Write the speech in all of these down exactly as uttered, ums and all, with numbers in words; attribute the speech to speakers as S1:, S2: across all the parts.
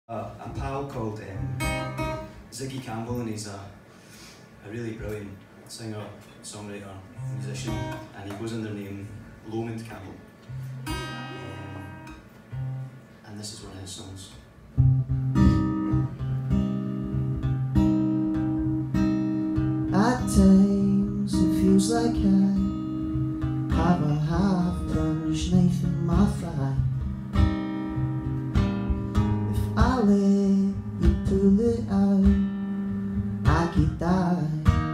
S1: A, a pal called um, Ziggy Campbell, and he's a, a really brilliant singer, songwriter, musician, and he goes under the name Lomond Campbell. Um, and this is one of his songs.
S2: At times it feels like I have a half-plunged knife in my thigh. If I let you pull it out, I could die.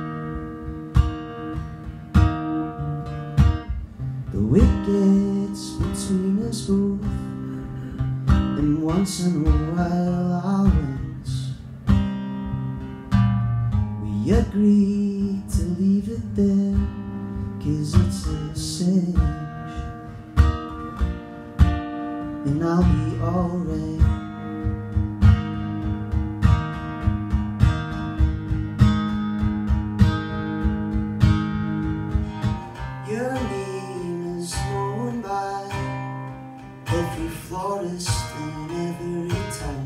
S2: Though it gets between us both, and once in a while I wince, we agree to leave it there, 'cause it's a cinch, and I'll be alright. Your name is known by every florist in every town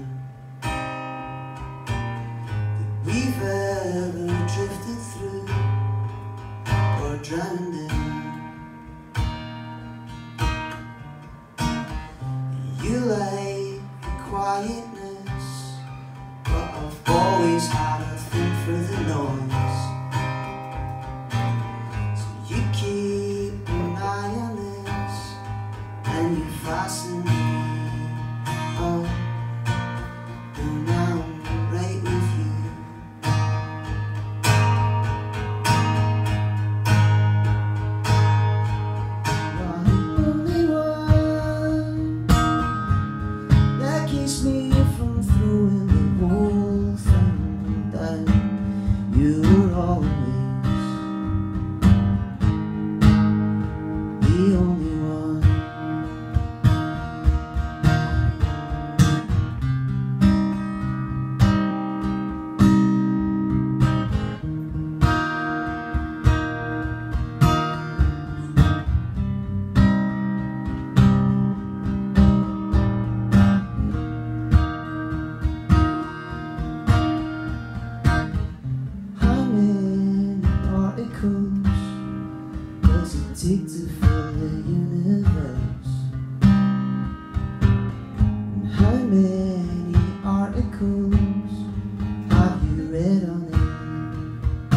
S2: that we've ever drifted through or drowned in. You like the quietness, but I've always had a thing for the noise. So you keep an eye on this, and you fasten me up, and I'm right with you. I'm only one that keeps me from throwing the whole thing down. You're always the only one. How many particles does it take to fill the universe? And how many articles have you read on it?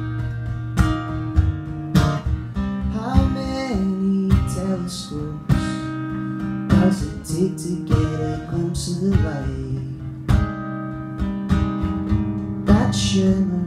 S2: How many telescopes does it take to get a glimpse of the light that shimmers